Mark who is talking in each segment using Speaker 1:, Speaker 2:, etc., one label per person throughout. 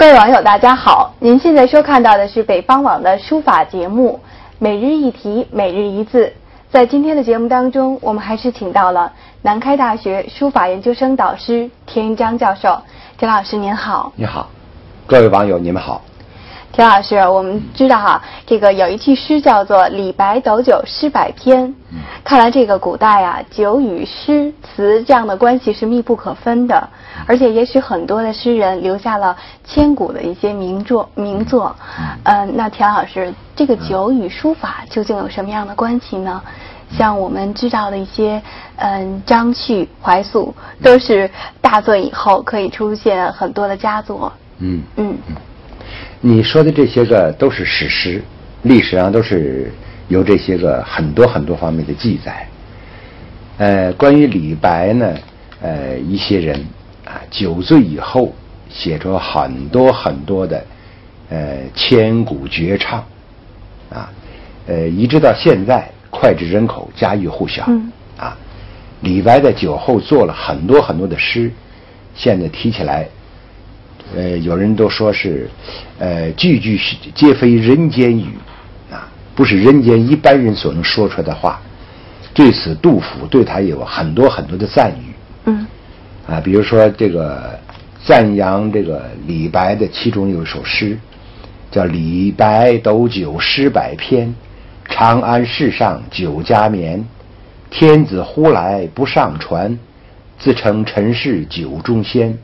Speaker 1: 各位网友，大家好！您现在收看到的是北方网的书法节目《每日一题，每日一字》。在今天的节目当中，我们还是请到了南开大学书法研究生导师田云章教授。田老师您好。
Speaker 2: 你好，各位网友你们好。
Speaker 1: 田老师，我们知道哈，这个有一句诗叫做“李白斗酒诗百篇”。看来这个古代啊，酒与诗词这样的关系是密不可分的，而且也许很多的诗人留下了千古的一些名作。那田老师，这个酒与书法究竟有什么样的关系呢？像我们知道的一些，张旭、怀素都是大作以后可以出现很多的佳作。
Speaker 2: 你说的这些个都是史实，历史上都是有这些个很多方面的记载。关于李白呢，一些人啊酒醉以后写出很多的千古绝唱啊，一直到现在脍炙人口，家喻户晓。李白在酒后做了很多的诗，现在提起来。有人都说是，句句皆非人间语，啊，不是人间一般人所能说出来的话。对此，杜甫对他有很多的赞誉。比如说这个赞扬这个李白的，其中有一首诗，叫“李白斗酒诗百篇，长安市上酒家眠。天子呼来不上船，自称臣是酒中仙。”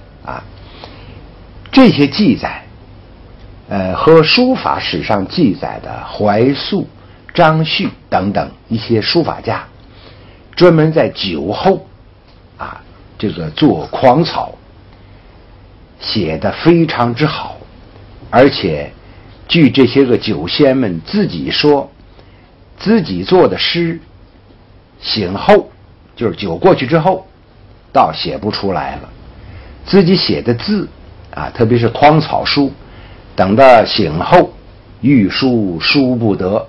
Speaker 2: 这些记载，和书法史上记载的怀素、张旭等等一些书法家，专门在酒后，这个做狂草，写得非常之好，而且据这些个酒仙们自己说，自己做的诗，醒后就是酒过去之后，倒写不出来了，自己写的字。特别是狂草书，等到醒后，欲书书不得，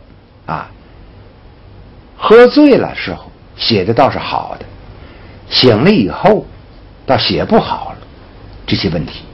Speaker 2: 喝醉了时候写的倒是好的，醒了以后倒写不好了，这些问题。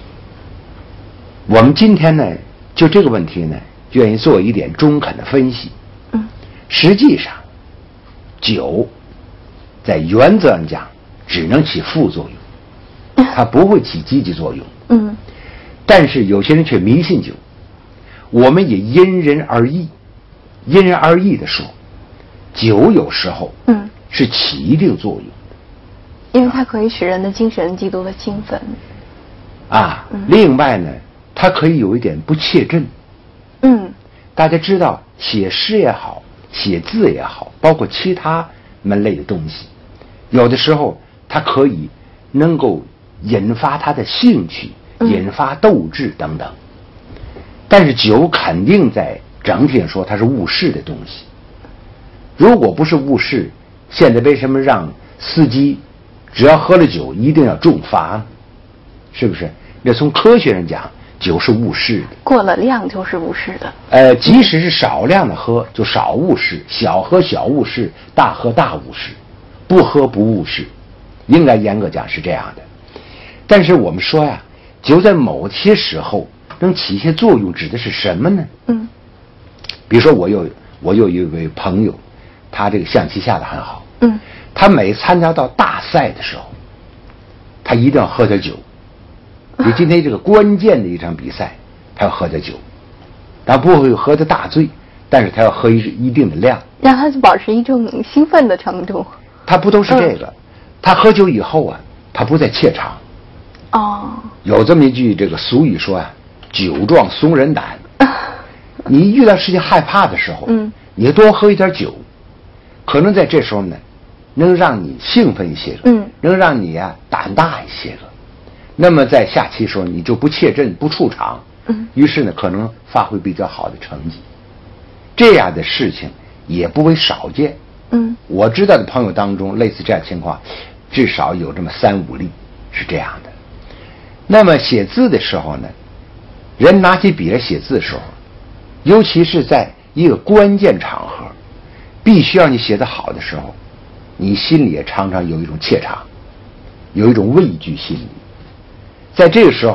Speaker 2: 我们今天呢，就这个问题呢，愿意做一点中肯的分析。实际上，酒在原则上讲，只能起副作用。它不会起积极作用。但是有些人却迷信酒，我们也因人而异的说，酒有时候是起一定作用，
Speaker 1: 因为它可以使人的精神极度的兴奋。
Speaker 2: 另外呢，它可以有一点不切阵。大家知道，写诗也好，写字也好，包括其他门类的东西，有的时候它可以能够引发他的兴趣，引发斗志等等。但是酒肯定在整体上说它是误事的东西。如果不是误事，现在为什么让司机只要喝了酒一定要重罚呢？是不是？那从科学上讲，酒是误事的，
Speaker 1: 过了量就是误事的。
Speaker 2: 即使是少量的喝就少误事，小喝小误事，大喝大误事，不喝不误事，应该严格讲是这样的。但是我们说呀，酒在某些时候能起一些作用，指的是什么呢？比如说我有一位朋友，他这个象棋下得很好。他每参加到大赛的时候，他一定要喝点酒。你今天这个关键的一场比赛，他要喝点酒，他不会喝得大醉，但是他要喝一定的量，
Speaker 1: 让他保持一种兴奋的程度。
Speaker 2: 他不都是这个？他喝酒以后啊，他不再怯场。有这么一句这个俗语说酒壮怂人胆。你遇到事情害怕的时候，你多喝一点酒，可能在这时候呢，能让你兴奋一些个，能让你胆大一些个。那么在下棋的时候，你就不怯阵不出场，于是呢，可能发挥比较好的成绩。这样的事情也不为少见。我知道的朋友当中，类似这样情况，至少有这么3、5例是这样的。那么写字的时候呢，人拿起笔来写字的时候，尤其是在一个关键场合，必须要你写得好的时候，你心里也常常有一种怯场，有一种畏惧心理。在这个时候，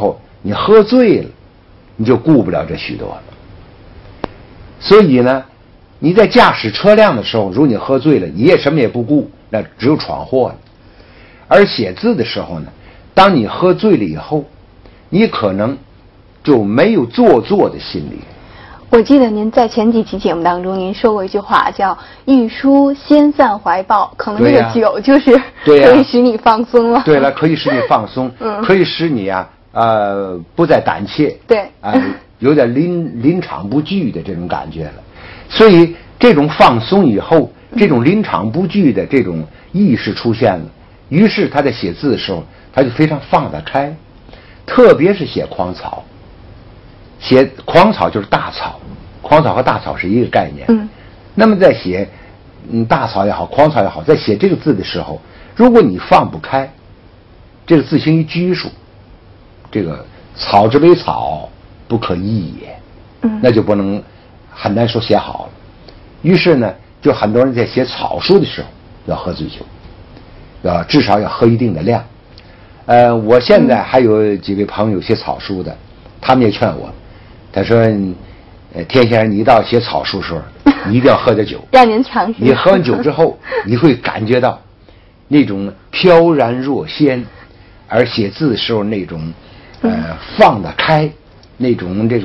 Speaker 2: 你喝醉了，你就顾不了这许多了。所以呢，你在驾驶车辆的时候，如果你喝醉了，你也什么也不顾，那只有闯祸了。而写字的时候呢，当你喝醉了以后，你可能就没有做作的心理。
Speaker 1: 我记得您在前几期节目当中，您说过一句话，叫“欲书先散怀抱”，可能这个酒就是可以使你放松了。
Speaker 2: 对了，可以使你放松，可以使你啊不再胆怯，
Speaker 1: 对
Speaker 2: 有点临场不惧的这种感觉了。所以这种放松以后，这种临场不惧的这种意识出现了，于是他在写字的时候，他就非常放得开，特别是写狂草。写狂草就是大草，狂草和大草是一个概念。那么在写大草也好，狂草也好，在写这个字的时候，如果你放不开，这个字形于拘束，这个草之为草，不可易也，那就不能很难说写好了。于是呢，就很多人在写草书的时候要喝醉酒，至少要喝一定的量。我现在还有几位朋友写草书的，他们也劝我，他说田先生，你到写草书的时候，你一定要喝点酒，
Speaker 1: 让您尝试。
Speaker 2: 你喝完酒之后，你会感觉到那种飘然若仙，而写字的时候那种放得开，那种这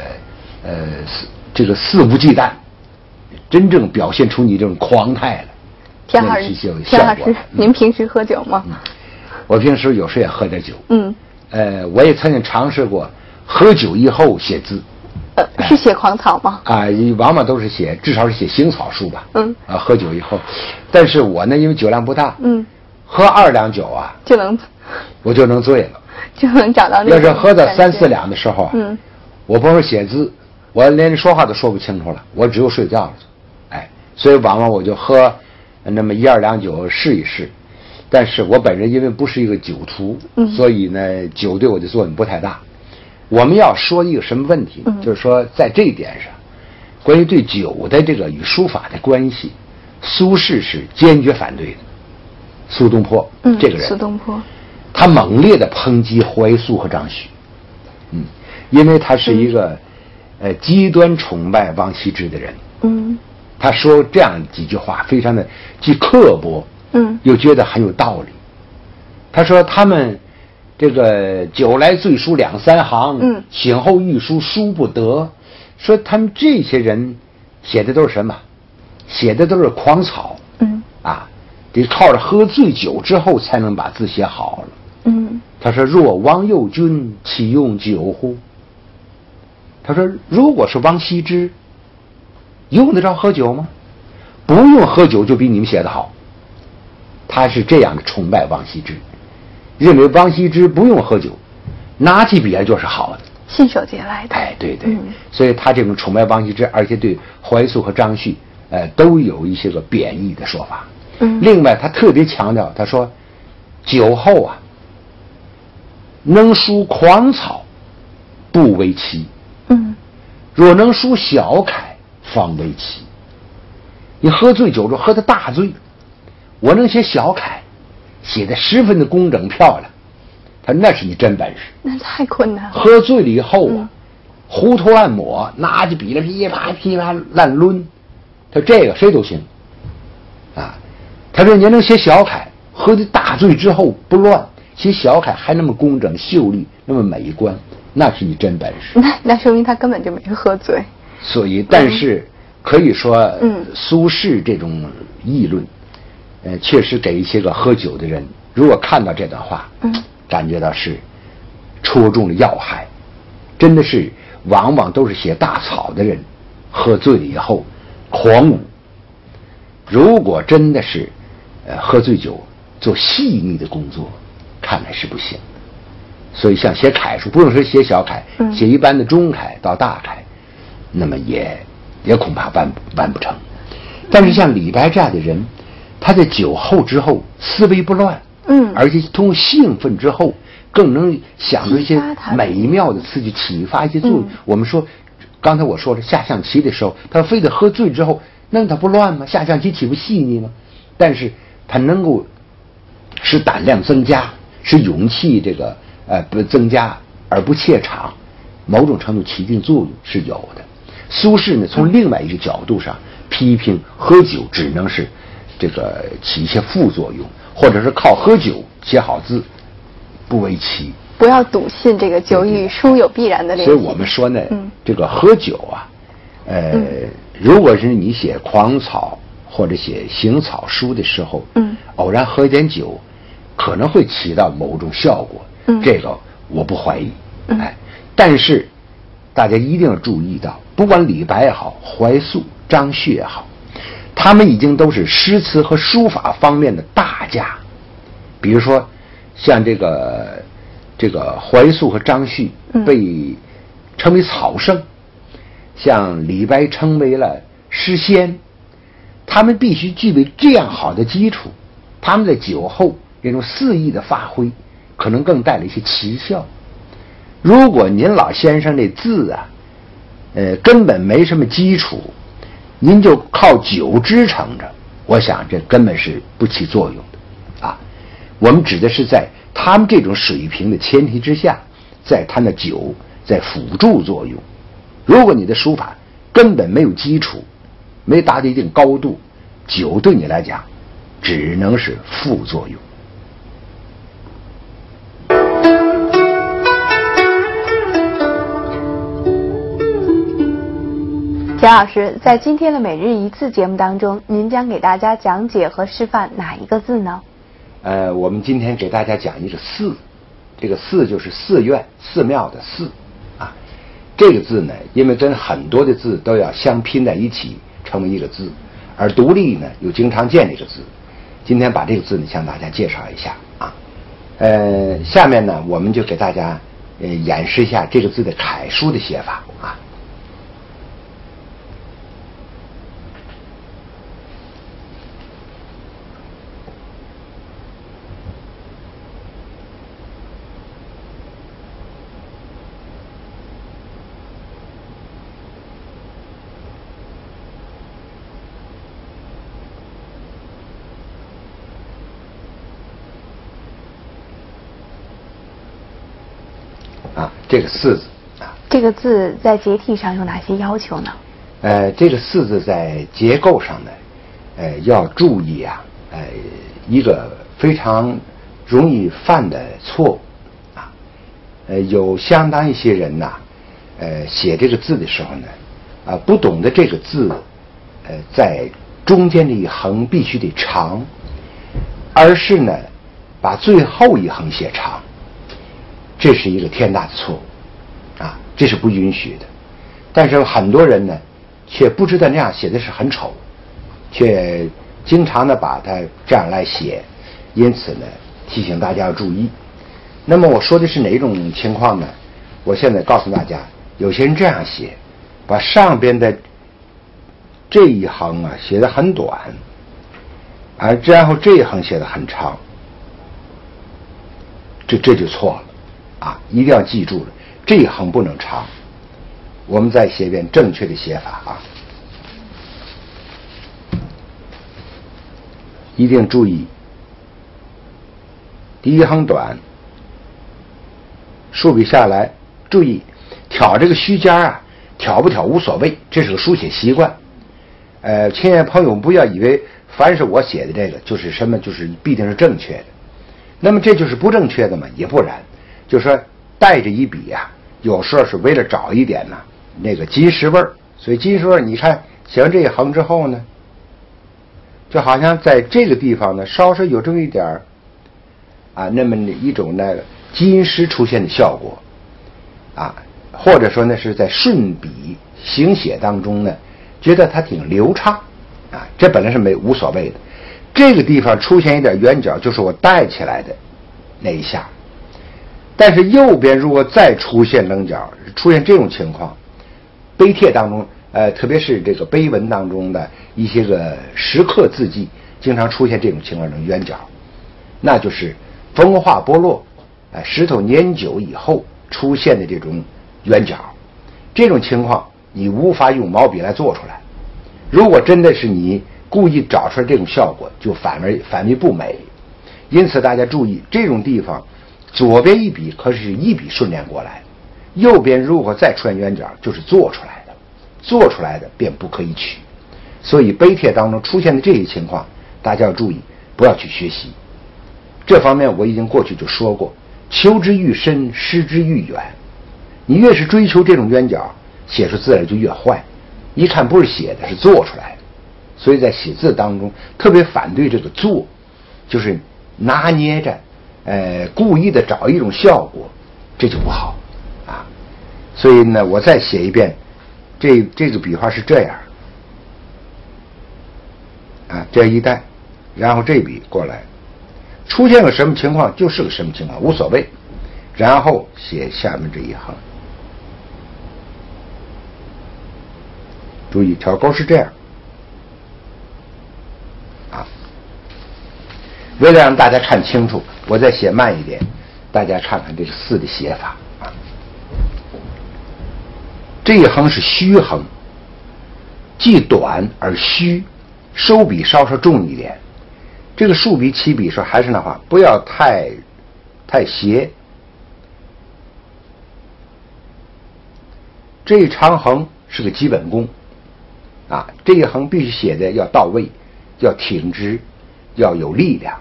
Speaker 2: 个肆无忌惮，真正表现出你这种狂态了。
Speaker 1: 田老师，您平时喝酒吗？
Speaker 2: 我平时有时也喝点酒。我也曾经尝试过喝酒以后写字。
Speaker 1: 是写狂草吗？
Speaker 2: 往往都是写，至少是写行草书吧。喝酒以后，但是我呢，因为酒量不大，喝2两酒啊，我就能醉了，
Speaker 1: 就能找到那种。
Speaker 2: 要是喝到3、4两的时候啊，我不是写字，我连说话都说不清楚了，我只有睡觉了。所以往往我就喝那么1、2两酒试一试。但是我本人因为不是一个酒徒，所以呢，酒对我的作用不太大。我们要说一个什么问题？就是说，在这一点上，关于对酒的这个与书法的关系，苏轼是坚决反对的。苏东坡，这个人，
Speaker 1: 苏东坡，
Speaker 2: 他猛烈的抨击怀素和张旭，因为他是一个极端崇拜王羲之的人。他说这样几句话，非常的既刻薄，又觉得很有道理。他说他们这个酒来醉书2、3行，醒后欲书书不得。说他们这些人写的都是什么？写的都是狂草。得靠着喝醉酒之后才能把字写好了。他说若王右军岂用酒乎？他说如果是王羲之，用得着喝酒吗？不用喝酒就比你们写得好。他是这样的崇拜王羲之，认为王羲之不用喝酒，拿起笔来就是好的，
Speaker 1: 信手拈来的。
Speaker 2: 对，所以他这种崇拜王羲之，而且对怀素和张旭都有一些个贬义的说法。另外他特别强调，他说酒后啊，能书狂草不为奇，若能书小楷方为奇。你喝醉酒之后喝得大醉，我能写小楷，写得十分的工整漂亮，他那是你真本事。
Speaker 1: 那太困难了。
Speaker 2: 喝醉了以后啊，胡涂乱抹，拿起笔来噼啪噼啪乱抡，他这个谁都行啊。他说你能写小楷，喝得大醉之后不乱，写小楷还那么工整秀丽，那么美观，那是你真本事。
Speaker 1: 那说明他根本就没喝醉。
Speaker 2: 所以，但是可以说，苏轼这种议论，确实给一些个喝酒的人，如果看到这段话，感觉到是戳中了要害。真的是，往往都是写大草的人，喝醉了以后狂舞。如果真的是，喝醉酒做细腻的工作，看来是不行。所以像写楷书，不用说写小楷，写一般的中楷到大楷，那么也恐怕完不成。但是像李白这样的人，他在酒后之后思维不乱，而且通过兴奋之后，更能想出一些美妙的词去启发一些作用。我们说，刚才我说了下象棋的时候，他非得喝醉之后，那他不乱吗？下象棋岂不细腻吗？但是他能够使胆量增加，使勇气不增加， 而不怯场，某种程度起一定作用是有的。苏轼呢，从另外一个角度上批评喝酒只能是这个起一些副作用，或者是靠喝酒写好字，不为奇。
Speaker 1: 不要笃信这个酒与书有必然的联系。
Speaker 2: 所以我们说呢，这个喝酒啊，如果是你写狂草或者写行草书的时候，偶然喝一点酒，可能会起到某种效果，这个我不怀疑，但是大家一定要注意到，不管李白也好，怀素、张旭也好，他们已经都是诗词和书法方面的大家。比如说，像这个怀素和张旭被称为草圣，像李白成为了诗仙，他们必须具备这样好的基础，他们在酒后那种肆意的发挥，可能更带来一些奇效。如果您老先生这字啊，根本没什么基础，您就靠酒支撑着，我想这根本是不起作用的啊。我们指的是在他们这种水平的前提之下，在他的酒在辅助作用。如果你的书法根本没有基础，没达到一定高度，酒对你来讲只能是副作用。
Speaker 1: 钱老师，在今天的每日一字节目当中，您将给大家讲解和示范哪一个字呢？
Speaker 2: 我们今天给大家讲一个寺，这个寺就是寺院、寺庙的寺啊。这个字呢，因为跟很多的字都要相拼在一起成为一个字，而独立呢又经常见这个字。今天把这个字呢向大家介绍一下啊。下面呢我们就给大家演示一下这个字的楷书的写法啊。这个四字啊，
Speaker 1: 这个字在结体上有哪些要求呢？
Speaker 2: 这个四字在结构上呢，要注意啊，一个非常容易犯的错误啊，有相当一些人呐，写这个字的时候呢，不懂得这个字，在中间的一横必须得长，而是呢，把最后一横写长。这是一个天大的错误啊，这是不允许的。但是很多人呢，却不知道那样写的是很丑，却经常的把它这样来写，因此呢，提醒大家要注意。那么我说的是哪种情况呢？我现在告诉大家，有些人这样写，把上边的这一横啊写得很短，然后这一横写得很长，这就错了。啊，一定要记住了，这一横不能长。我们再写一遍正确的写法啊，一定注意，第一横短，竖笔下来，注意挑这个虚尖啊，挑不挑无所谓，这是个书写习惯。亲爱的朋友不要以为凡是我写的这个就是什么，就是必定是正确的。那么这就是不正确的嘛？也不然。就是说带着一笔啊，有时候是为了找一点呢那个金石味儿，所以金石味儿，你看写完这一横之后呢，就好像在这个地方呢稍稍有这么一点儿啊，那么一种那个金石出现的效果啊，或者说呢是在顺笔行写当中呢，觉得它挺流畅啊，这本来是无所谓的。这个地方出现一点圆角，就是我带起来的那一下。但是右边如果再出现棱角，出现这种情况，碑帖当中，特别是这个碑文当中的一些个石刻字迹，经常出现这种情况的圆角，那就是风化剥落，石头年久以后出现的这种圆角。这种情况你无法用毛笔来做出来。如果真的是你故意找出来这种效果，就反为不美。因此大家注意，这种地方左边一笔可是一笔顺连过来，右边如果再出现圆角，就是做出来的，做出来的便不可以取。所以碑帖当中出现的这些情况，大家要注意，不要去学习。这方面我已经过去就说过，求之愈深，失之愈远。你越是追求这种圆角，写出字来就越坏。一看不是写的，是做出来的。所以在写字当中，特别反对这个做，就是拿捏着，故意的找一种效果，这就不好啊。所以呢，我再写一遍，这个笔画是这样啊，这一带，然后这笔过来，出现个什么情况就是个什么情况，无所谓。然后写下面这一行，注意挑钩是这样啊。为了让大家看清楚，我再写慢一点，大家看看这个四的写法啊。这一横是虚横，既短而虚，收笔稍稍重一点。这个竖笔起笔时候还是那话，不要太斜。这一长横是个基本功啊，这一横必须写的要到位，要挺直，要有力量。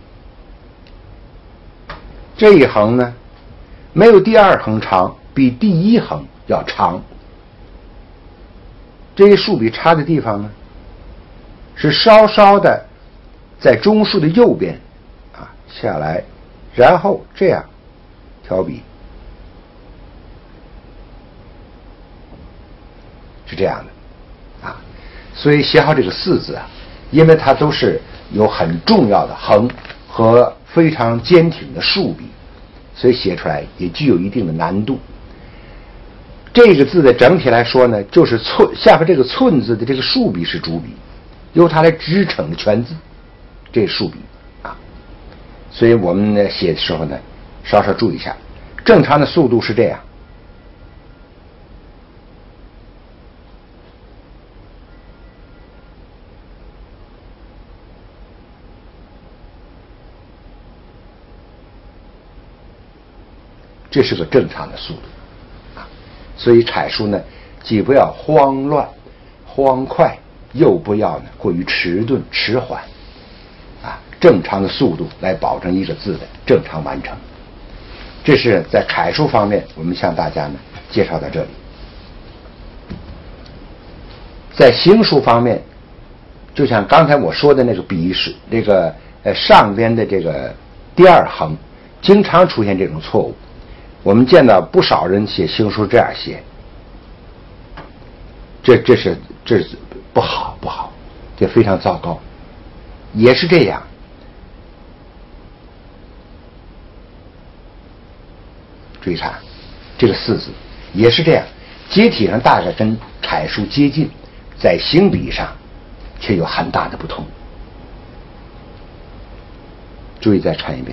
Speaker 2: 这一横呢，没有第二横长，比第一横要长。这一竖笔插的地方呢，是稍稍的在中竖的右边啊下来，然后这样挑笔，是这样的啊。所以写好这个四字啊，因为它都是有很重要的横和非常坚挺的竖笔，所以写出来也具有一定的难度。这个字的整体来说呢，就是下边这个寸字的这个竖笔是主笔，由它来支撑全字，这竖笔啊。所以我们呢写的时候呢，稍稍注意一下，正常的速度是这样。这是个正常的速度啊，所以楷书呢，既不要慌乱、欢快，又不要呢过于迟钝、迟缓，啊，正常的速度来保证一个字的正常完成。这是在楷书方面，我们向大家呢介绍到这里。在行书方面，就像刚才我说的那个笔是这个上边的这个第二横，经常出现这种错误。我们见到不少人写行书这样写，这是不好，这非常糟糕。也是这样，注意看这个四字也是这样，结体上大概跟楷书接近，在行笔上却有很大的不同。注意再看一遍。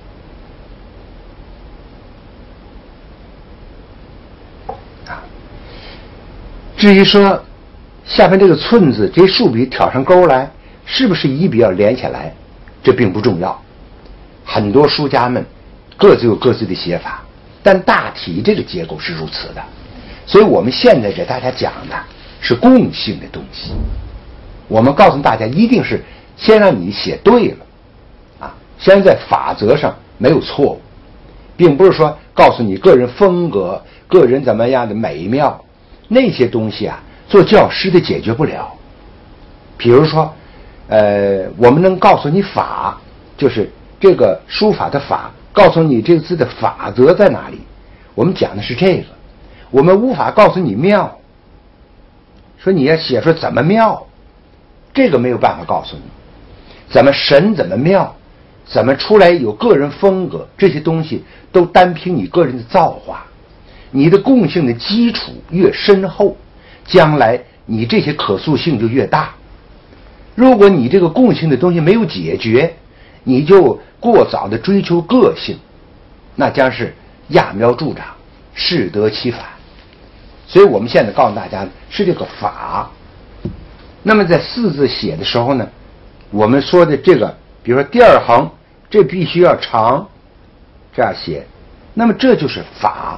Speaker 2: 至于说下面这个寸字，这竖笔挑上钩来，是不是一笔要连下来，这并不重要。很多书家们各自有各自的写法，但大体这个结构是如此的。所以我们现在给大家讲的是共性的东西，我们告诉大家一定是先让你写对了啊，先在法则上没有错误，并不是说告诉你个人风格、个人怎么样的美妙。那些东西啊，做教师的解决不了。比如说，我们能告诉你法，就是这个书法的法，告诉你这个字的法则在哪里。我们讲的是这个，我们无法告诉你妙。说你要写出怎么妙，这个没有办法告诉你。怎么神，怎么妙，怎么出来有个人风格，这些东西都单凭你个人的造化。你的共性的基础越深厚，将来你这些可塑性就越大。如果你这个共性的东西没有解决，你就过早的追求个性，那将是揠苗助长，适得其反。所以我们现在告诉大家是这个法。那么在四字写的时候呢，我们说的这个，比如说第二横，这必须要长， 这样写，那么这就是法。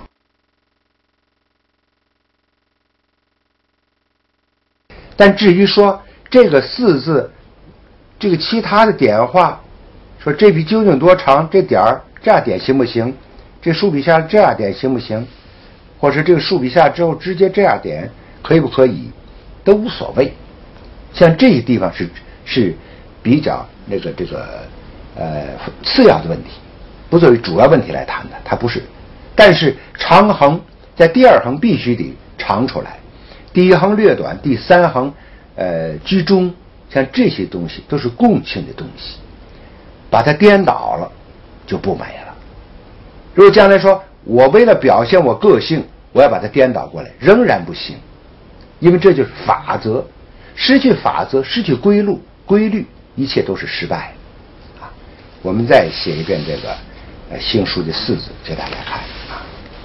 Speaker 2: 但至于说这个四字，这个其他的点画，说这笔究竟多长，这点儿这样点行不行？这竖笔下这样点行不行？或者这个竖笔下之后直接这样点可以不可以？都无所谓。像这些地方是比较次要的问题，不作为主要问题来谈的，它不是。但是长横在第二横必须得长出来，第一横略短，第三横居中，像这些东西都是共性的东西，把它颠倒了就不美了。如果将来说我为了表现我个性，我要把它颠倒过来，仍然不行，因为这就是法则。失去法则，失去规律，一切都是失败啊。我们再写一遍这个行书的四字给大家看啊。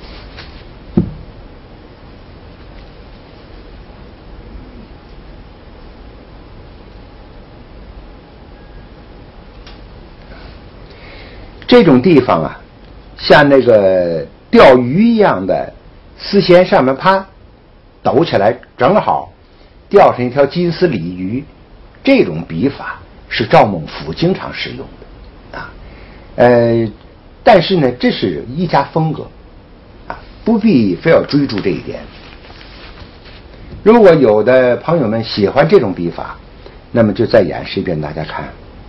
Speaker 2: 这种地方啊，像那个钓鱼一样的丝线上面啪抖起来，正好钓上一条金丝鲤鱼，这种笔法是赵孟頫经常使用的啊。但是呢，这是一家风格啊，不必非要追逐这一点。如果有的朋友们喜欢这种笔法，那么就再演示一遍，大家看。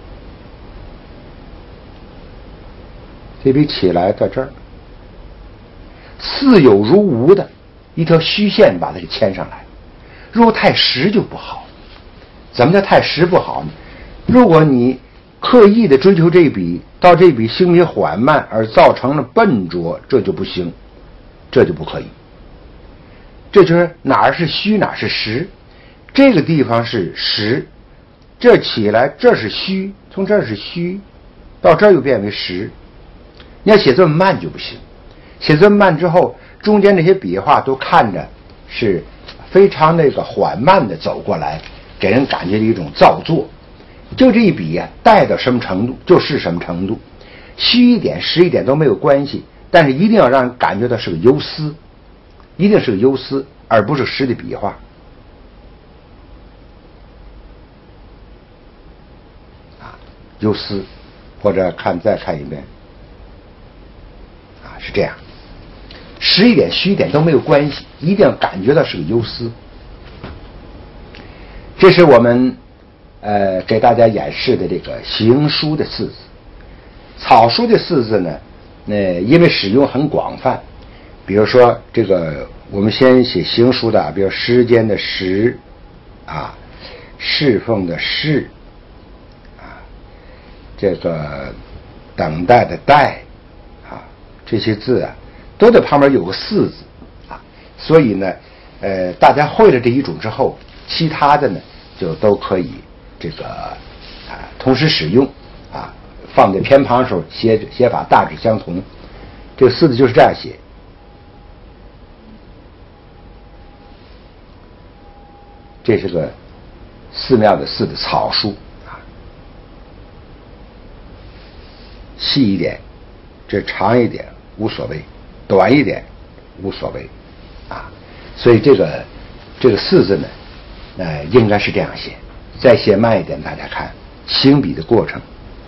Speaker 2: 这笔起来到这儿，似有如无的一条虚线把它给牵上来。如果太实就不好。怎么叫太实不好呢？如果你刻意的追求这笔，到这笔行笔缓慢而造成了笨拙，这就不行，这就不可以。这就是哪儿是虚哪儿是实，这个地方是实，这起来这是虚，从这儿是虚到这儿又变为实。你要写这么慢就不行，写这么慢之后，中间这些笔画都看着是非常缓慢的走过来，给人感觉的一种造作。就这一笔啊，带到什么程度就是什么程度，虚一点实一点都没有关系，但是一定要让人感觉到是个忧思，一定是个忧思，而不是实的笔画啊，忧思。或者再看一遍啊，是这样，实一点虚一点都没有关系，一定要感觉到是个忧思。这是我们给大家演示的这个行书的四字。草书的四字呢，因为使用很广泛，比如说这个我们先写行书的，比如时间的时啊，侍奉的侍啊，这个等待的待啊，这些字啊都在旁边有个四字啊，所以呢大家会了这一种之后，其他的呢就都可以这个同时使用啊，放在偏旁的时候写法大致相同。这个四字就是这样写。这是个寺庙的四的草书啊，细一点，这长一点无所谓，短一点无所谓啊。所以这个四字呢，应该是这样写。再写慢一点，大家看行笔的过程，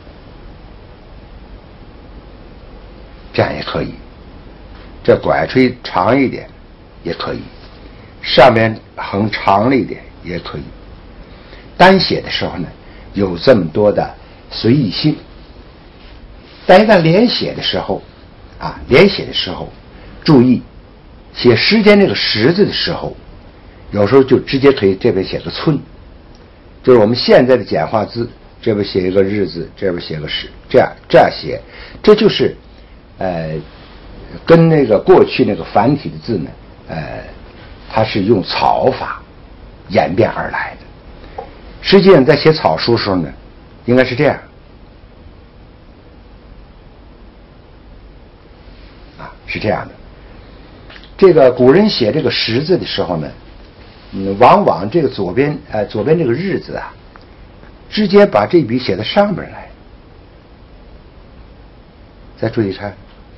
Speaker 2: 这样也可以。这拐吹长一点也可以，上面横长了一点也可以。单写的时候呢，有这么多的随意性，但一旦连写的时候啊，注意写时间这个时字的时候，有时候就直接可以这边写个寸，就是我们现在的简化字，这边写一个日字，这边写个时，这样写，这就是跟那个过去那个繁体的字呢，它是用草法演变而来的。实际上在写草书的时候呢，应该是这样啊，是这样的。这个古人写这个时字的时候呢，往往这个左边这个日字啊，直接把这笔写到上边来。再注意看，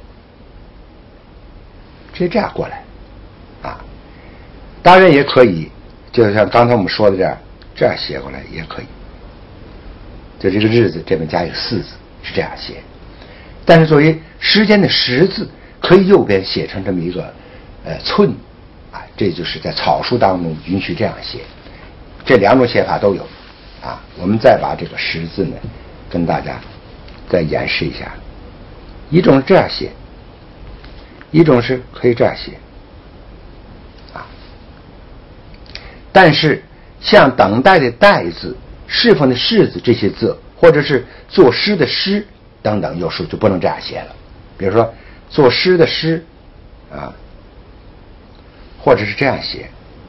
Speaker 2: 直接这样过来，啊，当然也可以，就像刚才我们说的这样写过来也可以。就这个日子这边加一个四字是这样写，但是作为时间的时字，可以右边写成这么一个寸，啊，这就是在草书当中允许这样写。这两种写法都有，啊，我们再把这个时字呢跟大家再演示一下。一种是这样写，一种是可以这样写，啊，但是像等待的待字、侍奉的侍字这些字，或者是作诗的诗等等，有时候就不能这样写了。比如说作诗的诗，啊，或者是这样写，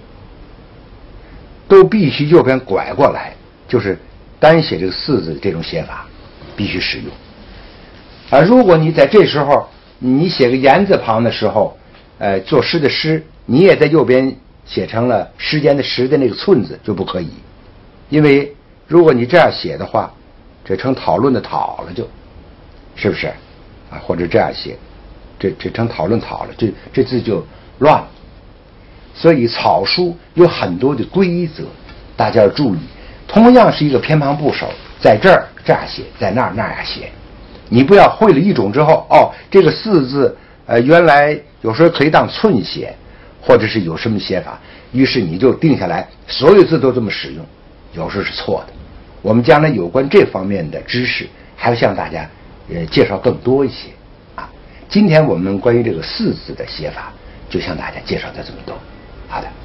Speaker 2: 都必须右边拐过来，就是单写这个四字这种写法必须使用。如果你在这时候你写个言字旁的时候，作诗的诗，你也在右边写成了时间的时的那个寸字就不可以，因为如果你这样写的话，这成讨论的讨了就，是不是啊？或者这样写，这成讨论讨了，这字就乱了。所以草书有很多的规则，大家要注意。同样是一个偏旁部首，在这儿这样写，在那儿那样写。你不要会了一种之后，这个四字原来有时候可以当寸写，或者是有什么写法，于是你就定下来所有字都这么使用，有时候是错的。我们将来有关这方面的知识还要向大家介绍更多一些啊。今天我们关于这个四字的写法就向大家介绍的这么多。好的。